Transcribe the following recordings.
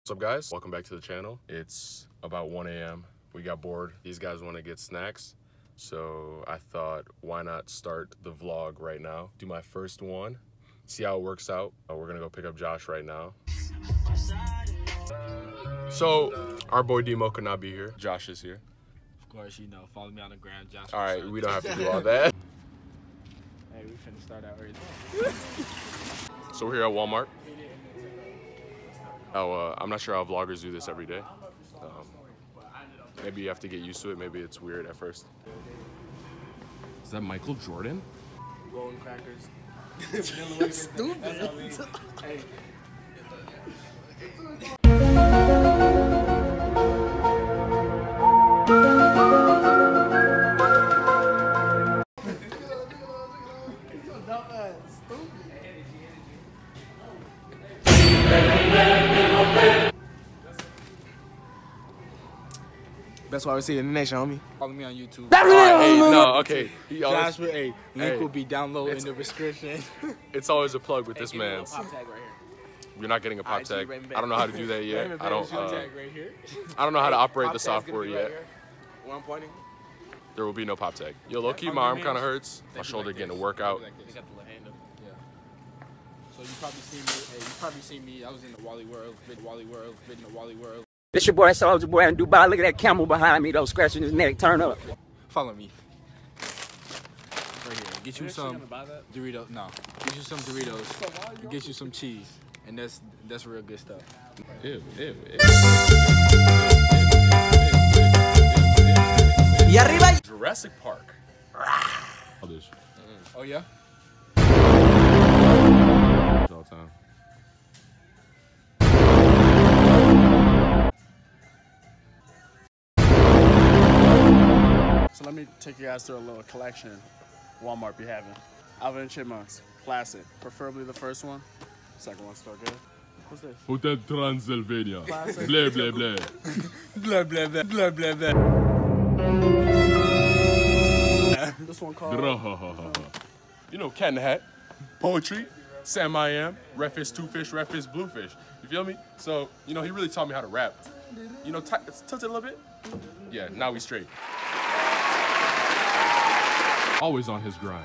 What's up, guys? Welcome back to the channel. It's about 1 a.m. We got bored. These guys want to get snacks. So I thought, why not start the vlog right now? Do my first one, see how it works out. We're gonna go pick up Josh right now. So our boy Demo could not be here. Josh is here. Of course, you know, follow me on the gram, Josh. All right, we don't have to do all that. Hey, we finna start out early. So we're here at Walmart. I'm not sure how vloggers do this every day. Maybe you have to get used to it. Maybe it's weird at first. Is that Michael Jordan? Golden crackers. Stupid. Hey. That's why we see it in the nation, homie. Follow me on YouTube. Hey, no, okay. Josh, link hey, will be down low in the description. It's always a plug with this Hey, man. pop tag right here. You're not getting a pop tag. I don't know how to do that yet. I don't. Tag right here. I don't know how to operate Pop the tag's software gonna be yet. right here. Where I'm pointing. There will be no pop tag. Yo, low key, my arm kind of hurts. My shoulder getting a workout. They got the little handle. Yeah. So you probably seen me. Hey, you probably seen me. I was in the Wally World, Wally World. This your boy Soldier Boy in Dubai. Look at that camel behind me though, scratching his neck. Turn up. Follow me. Right here. Get you some Doritos. No. Get you some Doritos. And get you some cheese. And that's real good stuff. Ew, ew, ew. Jurassic Park. Oh yeah? All the time. So let me take you guys through a little collection Walmart be having. Alvin and Chipmunks, classic. Preferably the first one. Second one's still good. What's this? Hotel Transylvania. Classic. Blah, blah, blah. Blah, blah, blah, blah, blah, blah. This one called... You know, Cat in the Hat, Poetry, Sam I Am, Red Fish, Two Fish, Red Fish, Blue Fish. You feel me? So, you know, he really taught me how to rap. You know, tilt it a little bit. Yeah, now we straight. Always on his grind.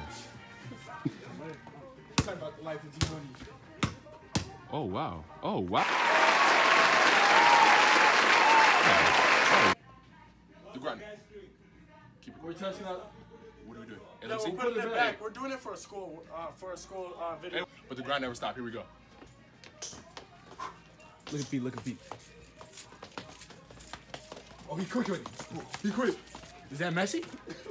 Talk about the life of G-Money. Oh, wow. Oh, wow. The grind. Keep it. We're touching up. What are we doing? No, we're putting it back. We're doing it for a school video. But the grind never stopped. Here we go. Look at Pete, look at Pete. Oh, he quit with it. He quit. Is that messy?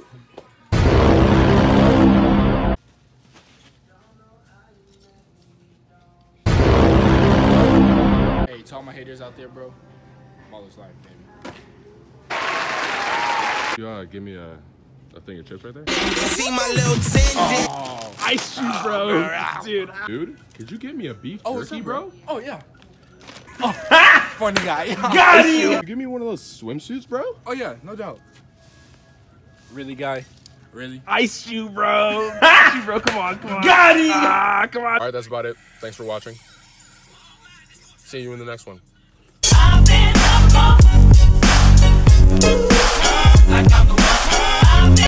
Hey, to all my haters out there, bro. Baller's life, baby. You give me a thing of chips right there? See my little tendon. Oh, ice shoes, bro. Dude, could you get me a beef jerky, bro? Oh, yeah. Oh, funny guy. Got you! Give me one of those swimsuits, bro? Oh, yeah, no doubt. Really, guy? Really? Ice you, bro. Ice you, bro. Come on, come on. Got it. Come on. All right, that's about it. Thanks for watching. See you in the next one. I've been up, like I'm the